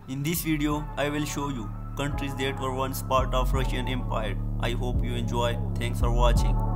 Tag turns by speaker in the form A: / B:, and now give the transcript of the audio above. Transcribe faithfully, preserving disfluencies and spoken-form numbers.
A: In this video, I will show you countries that were once part of Russian Empire. I hope you enjoy. Thanks for watching.